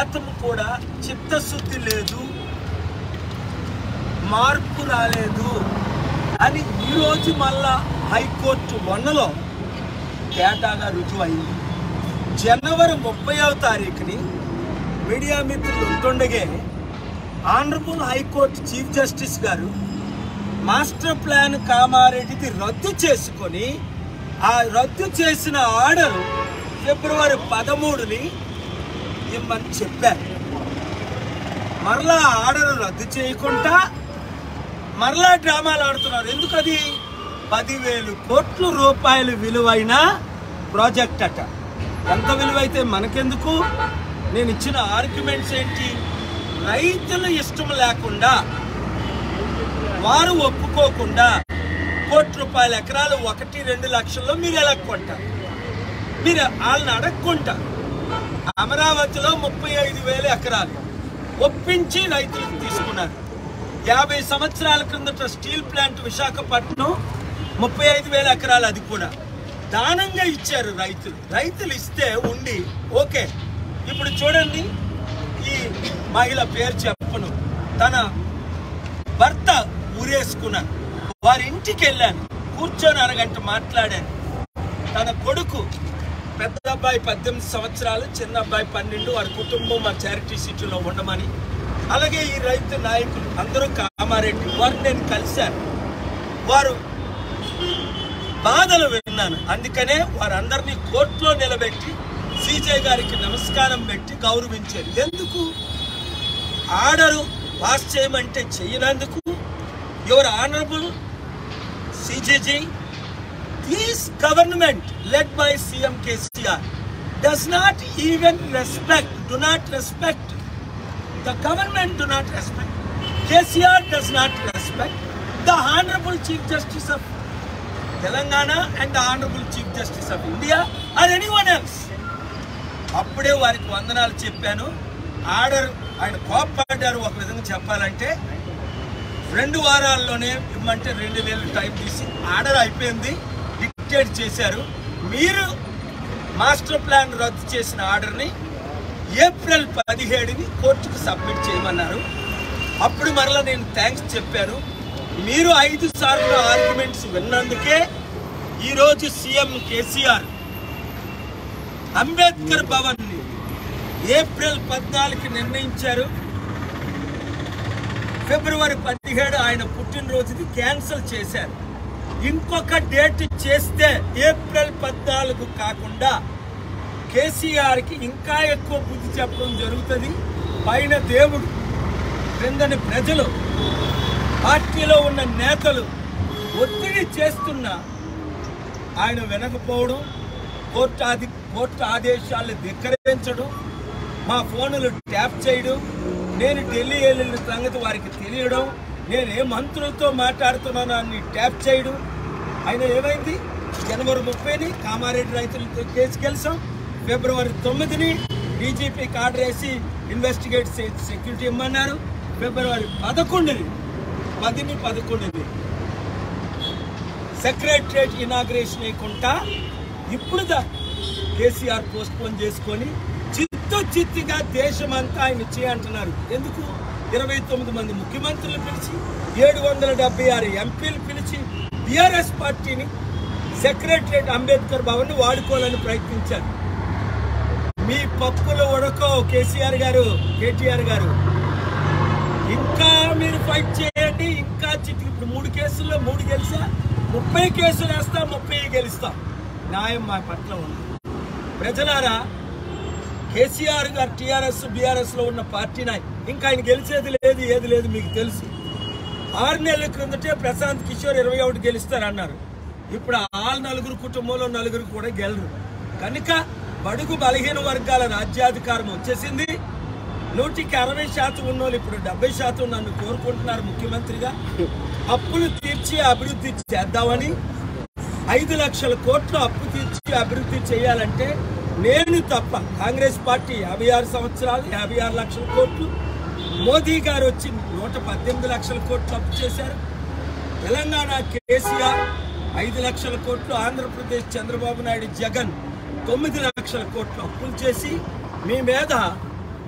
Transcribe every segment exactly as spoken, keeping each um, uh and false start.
శాతం కూడా చిత్తశుద్ధి లేదు, మార్పు రాలేదు అని ఈరోజు మళ్ళా హైకోర్టు వన్లో డేటాగా రుజువైంది. జనవరి ముప్పైవ తారీఖుని మీడియా మిత్రులు ఉంటుండగే ఆనరబుల్ హైకోర్టు చీఫ్ జస్టిస్ గారు మాస్టర్ ప్లాన్ కామారెడ్డిది రద్దు చేసుకొని ఆ రద్దు చేసిన ఆర్డర్ ఫిబ్రవరి పదమూడుని ఇమ్మని చెప్పారు. మరలా ఆర్డర్ రద్దు చేయకుండా మరలా డ్రామాలు ఆడుతున్నారు. ఎందుకది? పదివేలు కోట్ల రూపాయలు విలువైన ప్రాజెక్ట్ అట. ఎంత విలువైతే మనకెందుకు? నేను ఇచ్చిన ఆర్గ్యుమెంట్స్ ఏంటి? రైతుల ఇష్టం లేకుండా, వారు ఒప్పుకోకుండా కోటి రూపాయల ఎకరాలు ఒకటి రెండు లక్షల్లో మీరు ఎలా కొంటారు? మీరు వాళ్ళని అడగకుంటారు. అమరావతిలో ముప్పై ఐదు వేల ఎకరాలు ఒప్పించి రైతులకు తీసుకున్నారు. యాభై సంవత్సరాల క్రిందట స్టీల్ ప్లాంట్ విశాఖపట్నం ముప్పై ఐదు వేల ఎకరాలు, అది కూడా దానంగా ఇచ్చారు రైతులు. రైతులు ఇస్తే ఉండి ఓకే. ఇప్పుడు చూడండి, ఈ మహిళ పేరు చెప్పను, తన భర్త ఊరేసుకున్నాను, వారి ఇంటికి వెళ్ళాను, కూర్చొని అరగంట మాట్లాడాను. తన కొడుకు పెద్ద అబ్బాయి పద్దెనిమిది సంవత్సరాలు, చిన్న అబ్బాయి పన్నెండు, వారి కుటుంబం మా చారిటీ సిటీలో ఉండమని, అలాగే ఈ రైతు నాయకులు అందరూ కామారెడ్డి వారిని నేను కలిశాను. వారు బాధలు విన్నాను. అందుకనే వారందరినీ కోర్టులో నిలబెట్టి సీజే గారికి నమస్కారం పెట్టి గౌరవించారు. ఎందుకు? ఆర్డరు పాస్ చేయమంటే చేయనందుకు. Your honourable CJG, this government led by CM K C R does not even respect, do not respect. The government do not respect. K C R does not respect the Honorable Chief Justice of Telangana and the Honorable Chief Justice of India or anyone else. అప్పుడే వారికి వందనాలు చెప్పాను. Order ఆయన కోప్పడ్డారు. ఒక విధంగా చెప్పాలంటే రెండు వారాల్లోనే ఇమ్మంటే రెండు వేలు టైం తీసి ఆర్డర్ అయిపోయింది, డిక్టేట్ చేశారు. మీరు మాస్టర్ ప్లాన్ రద్దు చేసిన ఆర్డర్ని ఏప్రిల్ పదిహేడుని కోర్టుకు సబ్మిట్ చేయమన్నారు. అప్పుడు మరలా నేను థ్యాంక్స్ చెప్పాను. మీరు ఐదు సార్లు ఆర్గ్యుమెంట్స్ విన్నందుకే ఈరోజు CM K C R Ambedkar Bhavan ని ఏప్రిల్ పద్నాలుగుకి నిర్ణయించారు. ఫిబ్రవరి పదిహేడు ఆయన పుట్టినరోజుది క్యాన్సిల్ చేశారు. ఇంకొక డేట్ చేస్తే ఏప్రిల్ పద్నాలుగు కాకుండా K C R కి ఇంకా ఎక్కువ బుద్ధి చెప్పడం జరుగుతుంది. పైన దేవుడు, క్రిందని ప్రజలు, పార్టీలో ఉన్న నేతలు ఒత్తిడి చేస్తున్నా ఆయన వినకపోవడం, కోర్టు ఆది కోర్టు ఆదేశాలను ధిక్కరించడం, మా ఫోన్లు ట్యాప్ చేయడం, నేను ఢిల్లీ వెళ్ళిన సంగతి వారికి తెలియడం, నేను ఏ మంత్రులతో మాట్లాడుతున్నానో అని ట్యాప్ చేయడం. ఆయన ఏమైంది? జనవరి ముప్పైని కామారెడ్డి రైతులతో కేసు గెలిచాం. ఫిబ్రవరి తొమ్మిదిని డీజీపీకి ఆర్డర్ వేసి ఇన్వెస్టిగేట్ సెక్యూరిటీ ఇమ్మన్నారు. ఫిబ్రవరి పదకొండుని పదిని పదకొండుని సెక్రటరేట్ ఇనాగ్రేషన్ వేయకుండా ఇప్పుడు దా K C R postpone చేసుకొని చిత్తు చిత్తుగా దేశమంతా ఆయన చేయంటున్నారు. ఎందుకు? ఇరవై తొమ్మిది మంది ముఖ్యమంత్రులు పిలిచి, ఏడు వందల డెబ్బై ఆరు ఎంపీలు పిలిచి B R S పార్టీని సెక్రటరేట్ అంబేద్కర్ భవన్ వాడుకోవాలని ప్రయత్నించారు. మీ పప్పులు ఉడకో K C R గారు, K T R గారు, ఇంకా మీరు ఫైట్ చేయండి. ఇంకా చిత్తు ఇప్పుడు మూడు కేసుల్లో మూడు గెలిచా, ముప్పై కేసులు వేస్తా, ముప్పై గెలుస్తాం. న్యాయం మా పట్ల ఉంది. ప్రజలారా, K C R గారు T R S B R S లో ఉన్న పార్టీ నాయకు, ఇంకా ఆయన గెలిచేది లేదు, ఏది లేదు మీకు తెలుసు. ఆరు నెలల క్రిందటే ప్రశాంత్ కిషోర్ ఇరవై ఒకటి గెలుస్తారన్నారు. ఇప్పుడు ఆ నలుగురు కుటుంబంలో నలుగురు కూడా గెలరు. కనుక బడుగు బలహీన వర్గాల రాజ్యాధికారం వచ్చేసింది. నూటికి అరవై శాతం ఉన్నోళ్ళు ఇప్పుడు డెబ్బై శాతం నన్ను కోరుకుంటున్నారు ముఖ్యమంత్రిగా. అప్పులు తీర్చి అభివృద్ధి చేద్దామని, ఐదు లక్షల కోట్లు అప్పు తీర్చి అభివృద్ధి చేయాలంటే నేను తప్ప కాంగ్రెస్ పార్టీ యాభై ఆరు సంవత్సరాలు యాభై ఆరు లక్షల కోట్లు, మోదీ గారు వచ్చి నూట పద్దెనిమిది లక్షల కోట్లు అప్పు చేశారు. తెలంగాణ K C R ఐదు లక్షల కోట్లు, ఆంధ్రప్రదేశ్ చంద్రబాబు నాయుడు జగన్ తొమ్మిది లక్షల కోట్లు అప్పులు చేసి మీ మీద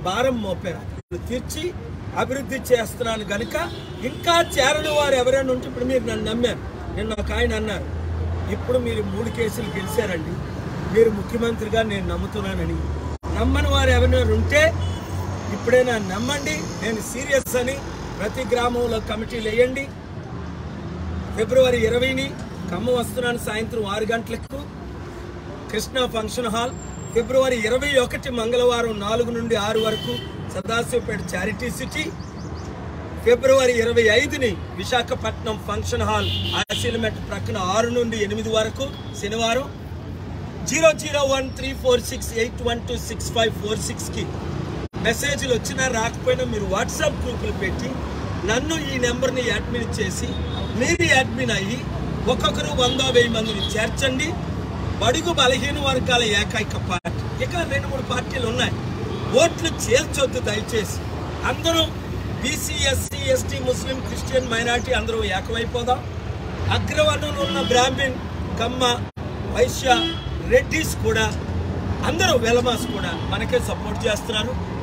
భారం మోపారు. తీర్చి అభివృద్ధి చేస్తున్నాను కనుక ఇంకా చేరని వారు ఎవరైనా ఉంటే ఇప్పుడు మీరు నన్ను నమ్మారు. నేను ఒక ఆయన అన్నారు, ఇప్పుడు మీరు మూడు కేసులు గెలిచారండి, మీరు ముఖ్యమంత్రిగా నేను నమ్ముతున్నానని. నమ్మని వారు ఎవరైనా ఉంటే ఇప్పుడైనా నమ్మండి, నేను సీరియస్ అని. ప్రతి గ్రామంలో కమిటీలు వేయండి. ఫిబ్రవరి ఇరవైని ఖమ్మం వస్తున్నాను సాయంత్రం ఆరు గంటలకు కృష్ణా ఫంక్షన్ హాల్. ఫిబ్రవరి ఇరవై ఒకటి మంగళవారం నాలుగు నుండి ఆరు వరకు సదాశివపేట చారిటీ సిటీ. ఫిబ్రవరి ఇరవై ఐదుని విశాఖపట్నం ఫంక్షన్ హాల్ ఆశీలమెట్ ప్రక్కన ఆరు నుండి ఎనిమిది వరకు శనివారం. Zero zero one three four six eight one two six five four సిక్స్కి మెసేజ్లు వచ్చినా రాకపోయినా మీరు వాట్సాప్ గ్రూపులు పెట్టి నన్ను ఈ నెంబర్ని అడ్మిన్ చేసి మీరు అడ్మిన్ అయ్యి ఒక్కొక్కరు వందో వెయ్యి మందిని చేర్చండి. బడుగు బలహీన వర్గాల ఏకైక పార్టీ. ఇక రెండు మూడు పార్టీలు ఉన్నాయి, ఓట్లు చేర్చొద్దు దయచేసి. అందరూ BC, SC, ST, Muslim, Christian, minority అందరూ ఏకమైపోదాం. అగ్రవర్ణంలో ఉన్న బ్రాహ్మణ్, కమ్మ, వైశ్య, రెడ్డిస్ కూడా అందరూ వెలమాస్ కూడా మనకే సపోర్ట్ చేస్తున్నారు.